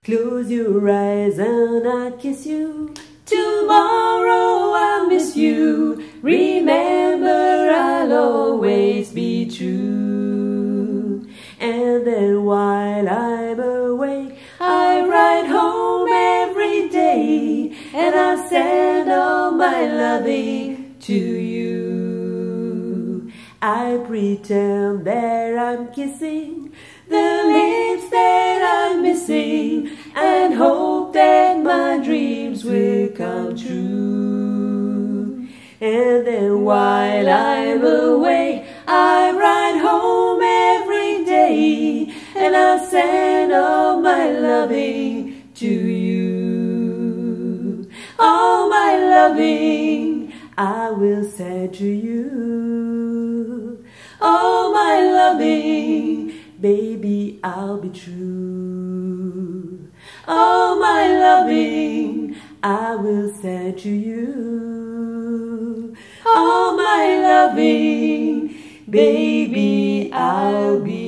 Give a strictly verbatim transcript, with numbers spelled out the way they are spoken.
Close your eyes and I'll kiss you. Tomorrow I'll miss you. Remember, I'll always be true. And then while I'm awake, I ride home every day, and I send all my loving to you. I pretend that I'm kissing the lips that I'm missing, and hope that my dreams will come true. And then while I'm away, I ride home every day, and I send all my loving to you. All my loving I will send to you. All my loving, baby, I'll be true. All my loving I will send to you. All my loving, baby, I'll be